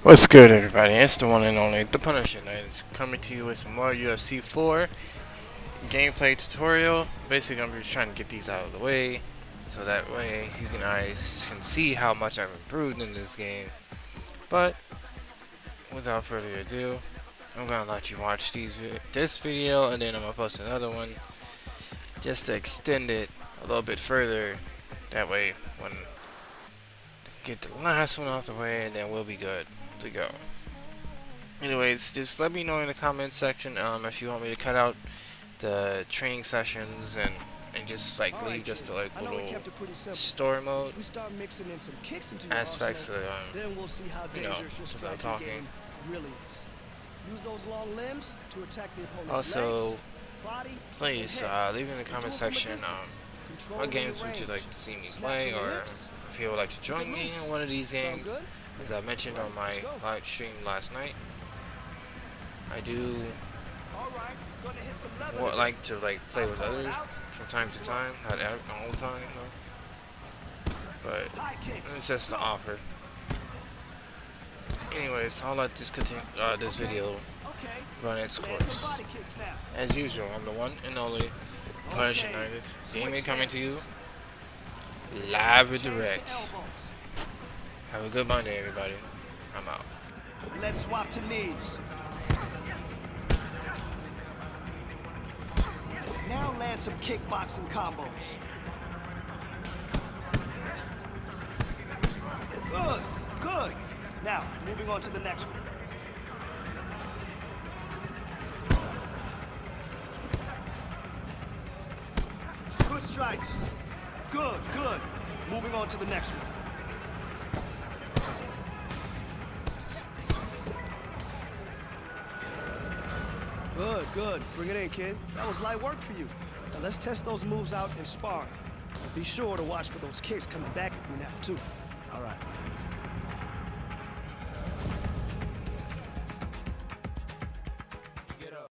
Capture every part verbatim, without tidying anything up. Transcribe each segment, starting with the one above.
What's good, everybody? It's the one and only The Punisher Knight coming to you with some more U F C four gameplay tutorial. Basically, I'm just trying to get these out of the way so that way you guys can see how much I've improved in this game. But without further ado, I'm gonna let you watch these this video, and then I'm gonna post another one just to extend it a little bit further. That way, when I get the last one out the way, and then we'll be good to go. Anyways, just let me know in the comments section um, if you want me to cut out the training sessions and and just like leave right, just the like little story mode aspects of um, then we'll see how you know just without talking. Really is. Use those long limbs to attack the opponent's also, legs, body, please uh, leave in the comment section um, what games would you like to see me play, or if you would like to join me in one of these games. As I mentioned on my live stream last night, I do what, like to like play with others from time to time, not all the time though, but it's just an offer. Anyways, I'll let this continue, uh, this video run its course. As usual, I'm the one and only Punisher Knight. Gaming coming to you live with directs. Have a good Monday, everybody. I'm out. Let's swap to knees. Now land some kickboxing combos. Good, good. Now, moving on to the next one. Good strikes. Good, good. Moving on to the next one. Good, good. Bring it in, kid. That was light work for you. Now let's test those moves out in sparring. And be sure to watch for those kicks coming back at you now, too. All right. Get up.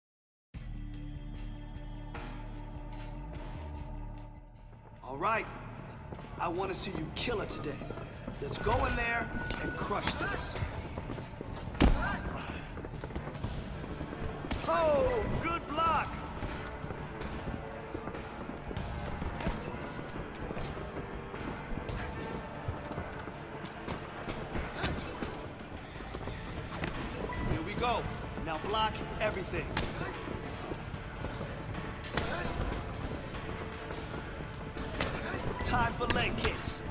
All right. I want to see you kill it today. Let's go in there and crush this. Oh, good block. Here we go. Now block everything. Time for leg kicks.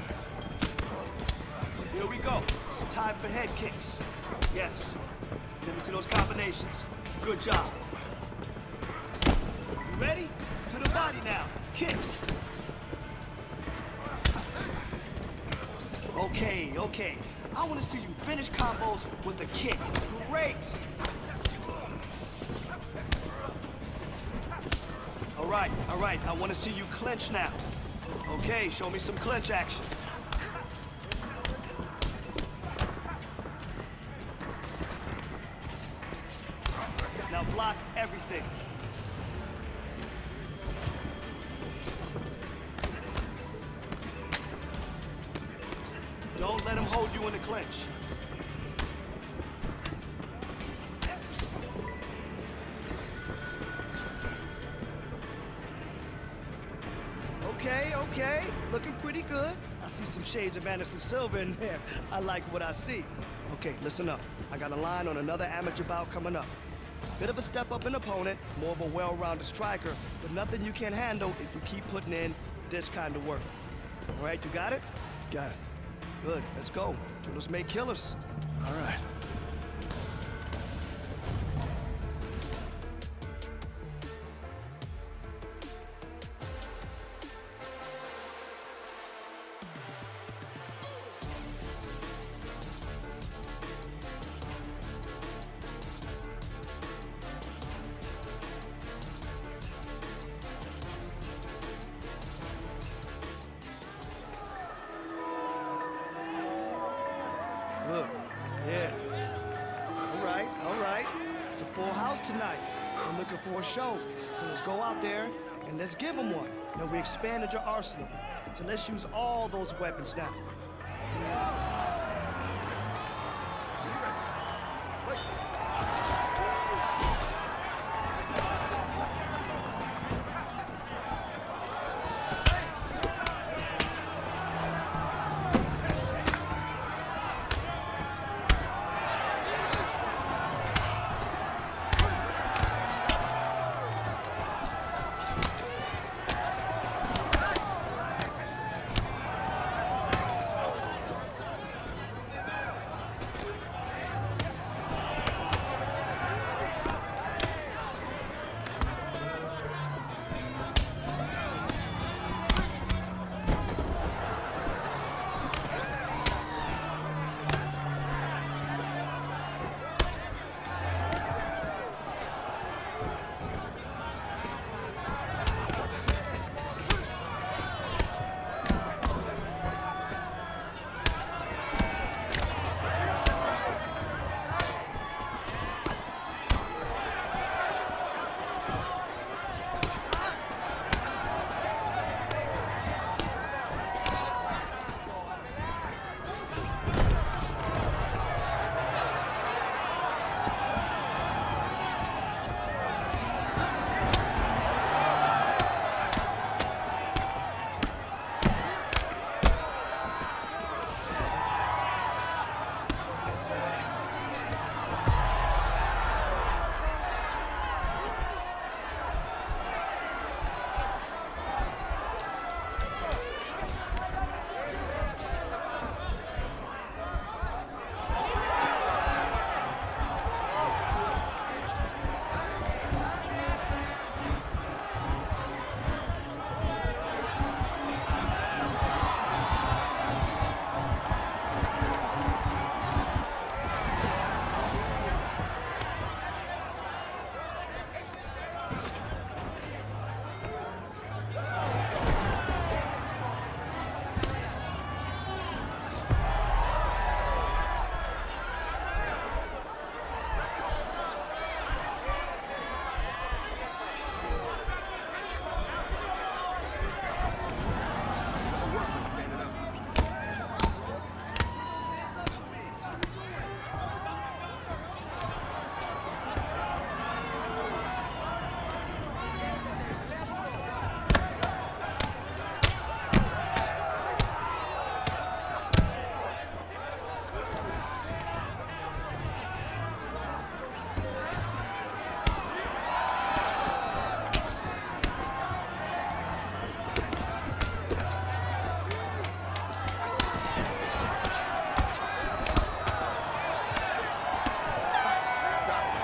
Here we go. Time for head kicks. Yes. Let me see those combinations. Good job. You ready? To the body now. Kicks. Okay, okay. I want to see you finish combos with a kick. Great. All right, all right. I want to see you clinch now. Okay, show me some clinch action. Now block everything. Don't let him hold you in the clinch. Okay, okay. Looking pretty good. I see some shades of Anderson Silva in there. I like what I see. Okay, listen up. I got a line on another amateur bout coming up. Bit of a step up in opponent, more of a well-rounded striker, but nothing you can't handle if you keep putting in this kind of work. All right, you got it? Got it. Good, let's go. Drillers make killers. All right. Good. Yeah. All right, all right. It's a full house tonight. I'm looking for a show. So let's go out there and let's give them one. Now we expanded your arsenal. So let's use all those weapons now.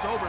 It's over.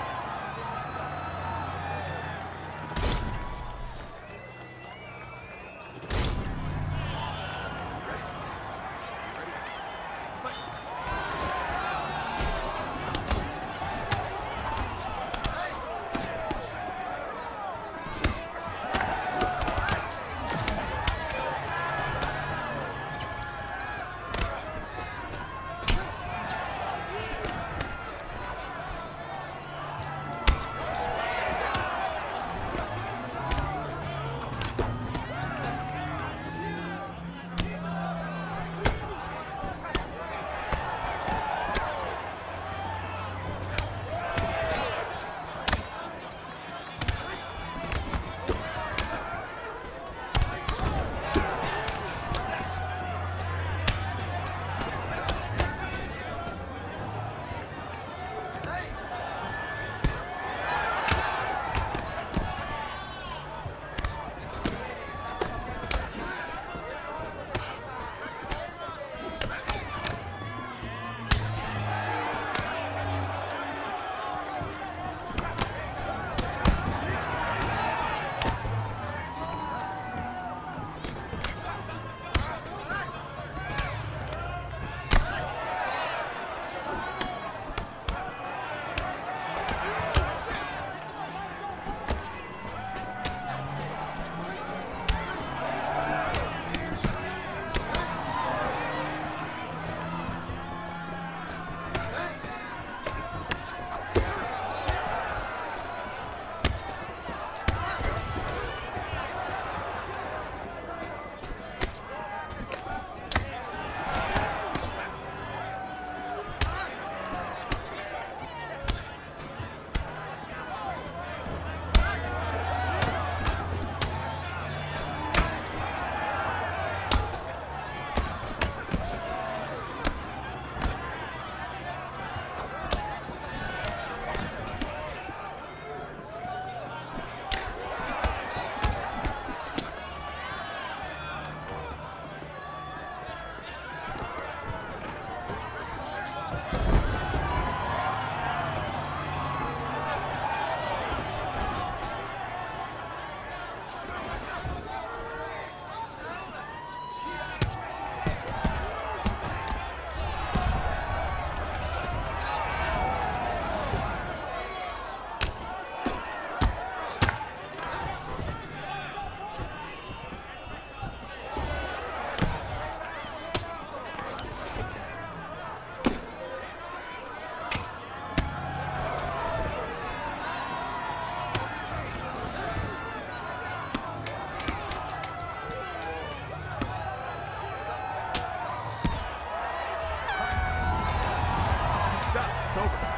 It's over.